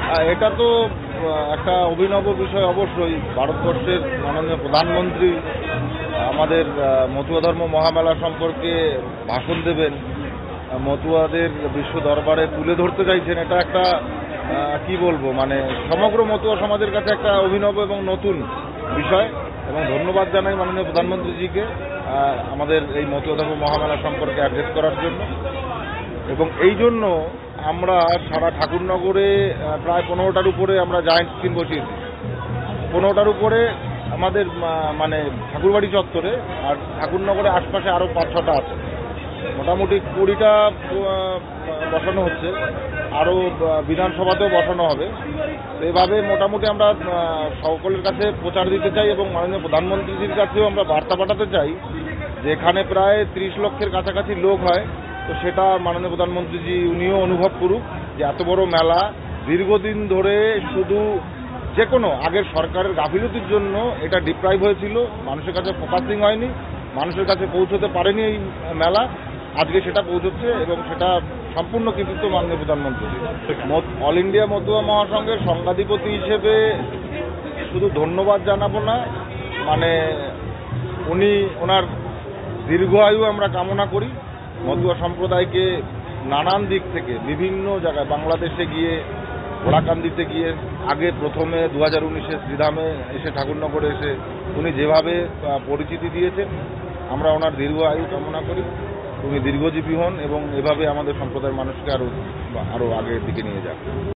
এটা তো একটা অভিনব বিষয় অবশ্যই। ভারতবর্ষের মাননীয় প্রধানমন্ত্রী আমাদের মতুয়া ধর্ম মহামেলা সম্পর্কে ভাষণ দেবেন, মতুয়াদের বিশ্ব দরবারে তুলে ধরতে চাইছেন। এটা একটা কি বলবো, মানে সমগ্র মতুয়া সমাজের কাছে একটা অভিনব এবং নতুন বিষয়। এবং ধন্যবাদ জানাই মাননীয় প্রধানমন্ত্রীজিকে আমাদের এই মতুয়া ধর্ম মহামেলা সম্পর্কে অ্যাড্রেস করার জন্য। এবং এই জন্য আমরা সারা ঠাকুরনগরে প্রায় 15টার উপরে আমরা জায়েন্ট স্ক্রিন বসিয়েছি। 15টার উপরে আমাদের মানে ঠাকুরবাড়ি চত্বরে, আর ঠাকুরনগরে আশপাশে আরও 5-6টা আছে। মোটামুটি 20টা বসানো হচ্ছে, আরও বিধানসভাতেও বসানো হবে। এভাবে মোটামুটি আমরা সকলের কাছে প্রচার দিতে চাই এবং মাননীয় প্রধানমন্ত্রীজির কাছেও আমরা বার্তা পাঠাতে চাই যে এখানে প্রায় 30 লক্ষের কাছাকাছি লোক হয়। তো সেটা মাননীয় প্রধানমন্ত্রীজি উনিও অনুভব করুক যে এত বড় মেলা দীর্ঘদিন ধরে শুধু যে কোনো আগের সরকারের গাফিলতির জন্য এটা ডিপ্রাইভ হয়েছিল, মানুষের কাছে ফোকাসিং হয়নি, মানুষের কাছে পৌঁছতে পারেনি এই মেলা। আজকে সেটা পৌঁছচ্ছে এবং সেটা সম্পূর্ণ কৃতিত্ব মাননীয় প্রধানমন্ত্রী। অল ইন্ডিয়া মতুয়া মহাসংঘের সংঘাধিপতি হিসেবে শুধু ধন্যবাদ জানাবো না, মানে ওনার দীর্ঘ আয়ু আমরা কামনা করি। মতুয়া সম্প্রদায়কে নানান দিক থেকে বিভিন্ন জায়গায়, বাংলাদেশে গিয়ে, ঘোড়াকান্দিতে গিয়ে, আগে প্রথমে 2019-এ শ্রীধামে এসে, ঠাকুরনগরে এসে উনি যেভাবে পরিচিতি দিয়েছেন, আমরা ওনার দীর্ঘ আয়ু কামনা করি। উনি দীর্ঘজীবী হন এবং এভাবে আমাদের সম্প্রদায়ের মানুষকে আরও আগের দিকে নিয়ে যান।